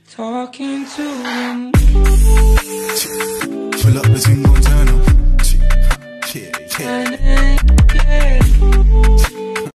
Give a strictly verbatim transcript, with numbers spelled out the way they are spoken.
talking to them. Pull up the thing, gon' turn up. Yeah, yeah.